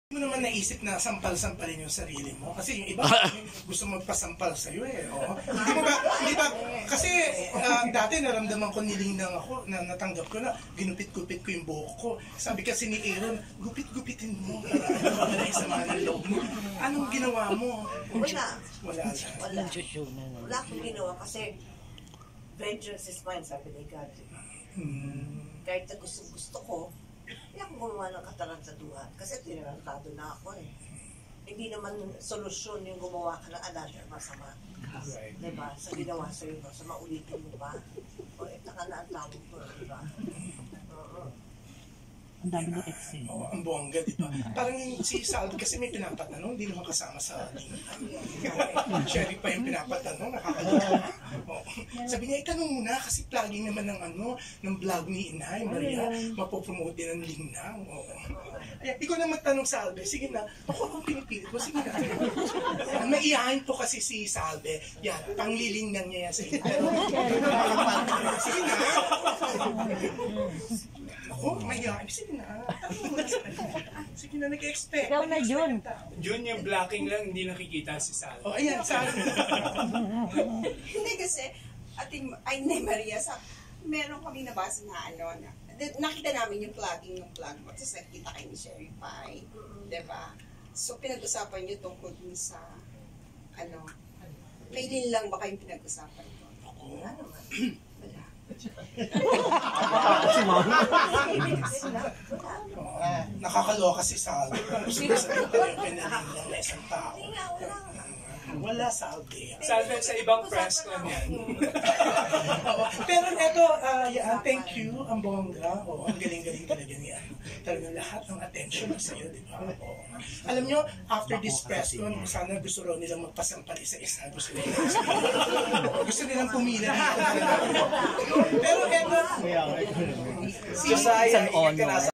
Mo naman naisip na sampal-sampalin yung sarili mo kasi yung iba gusto magpasampal sa iyo eh. Oh. Hindi ba kasi dati naramdaman ko nilinang ako na natanggap ko na ginupit-gupit ko yung buhok ko. Sabi kasi ni Aaron, gupit-gupitin mo para wala sa mga loob mo. Anong ginawa mo? Wala. Wala. Wala akong ginawa kasi vengeance is mine, sabi ni God. Kahit na gusto ko, hindi ako gumawa ng katarantaduhan kasi tinarantado na ako eh. Hindi naman solusyon yung gumawa ka ng another masama. Right. Diba? Sa ginawa sa'yo, sa maulitin mo ba? O taka na ang tawag mo, diba? Ang dami ng excel. Oh, ang bongga, di ba? Parang yung si Salvi kasi may pinapatanong, hindi naman kasama sa lingutan. Sherry pa yung pinapatanong, nakakalimutan. Oh. Sabi niya, itanong muna kasi plugging naman ng vlog ni Inay, Maria, mapopromote din ng lingnang. Oh. Ay, ikaw na magtanong, Salve. Sige na, ako kung pinipilit mo, sige na. Naiyahin po kasi si Salve. Yan, panglilingnang niya yan sa inyo. Sige na. Ako, mahihain. Sige na. Sige na, nag-expect. Ikaw na, Jun. Jun, yung blocking lang, hindi nakikita si Sal. Oh, ayan, Salve. Hindi kasi, ay ni Maria, meron kami nabasa na nakita namin yung plugging ng plug mo. Tapos nakita kayo ni Sherry Pie. Diba? So, pinag-usapan nyo tungkol dun sa, kailin lang ba kayong pinag-usapan ko? Wala naman. Wala. Nakakaloka si Salve. Gusto ko sabihin tayo yung pinalingang na isang tao. Wala, Salve. Salve sa ibang press con yan. Pero eto, thank you, ang bongga. Ang galing-galing talaga niya. Talagang lahat ng attention na sa'yo, di ba? Alam nyo, after this press con, sana gusto raw nilang magpasampal isa-isa. Gusto nilang pumila. Pero eto, Isang honor.